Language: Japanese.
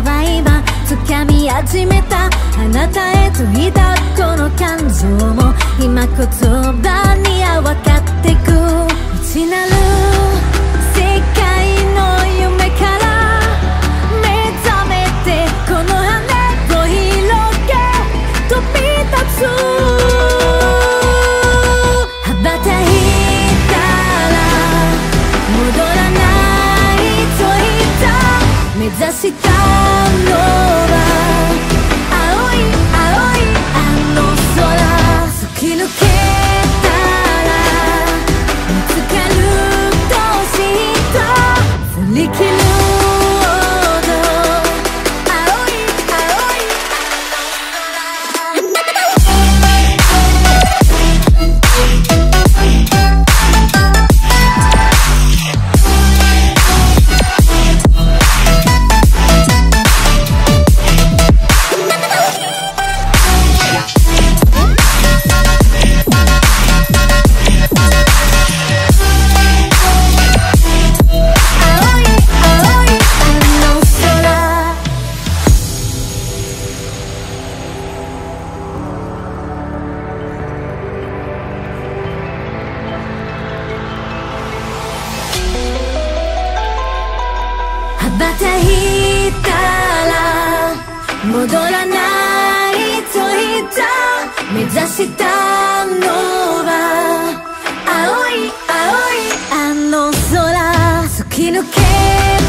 は今掴み始めたあなたへと抱くこの感情も今言葉には分かってく内なる世界の夢から目覚めてこの羽を広げ飛び立つ羽ばたいたら戻らないと言った目指したのは青い青いあの空突き抜けたら見つかるとした振り切るほど青い青いあの羽ばたいたら戻らないと言った目指したのは青い青いあの空突き抜け